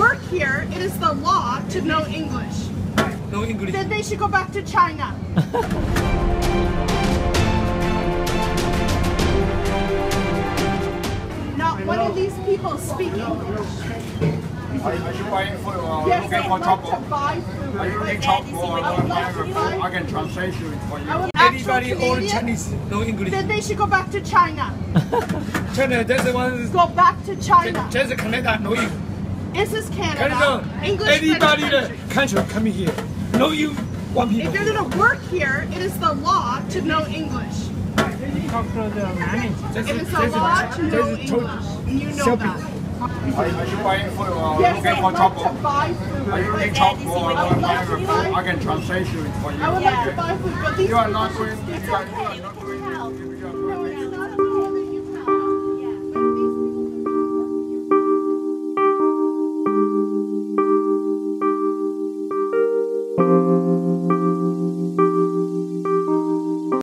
work here, it is the law to know English. No English. Then they should go back to China. Not one of these people speak English. Are you buying food or Yes, looking I for want trouble? to buy food. Are you looking trouble or I can translate it for you? I would Anybody actual all Canadian, Chinese, no English. Then they should go back to China. China, that's the one. Go back to China. Just Canada, no English. This is Canada. Canada, English anybody country. country coming here, no you one people. If you're going to work here, it is the law to know English. Talk to the manager. It is the law to know English. And you know that. Are you buying food or Yes, looking I for want trouble? to buy food. Are you looking trouble or I would like to buy I can translate it for you? I would like to buy food, but these You are people not should going. speak You are not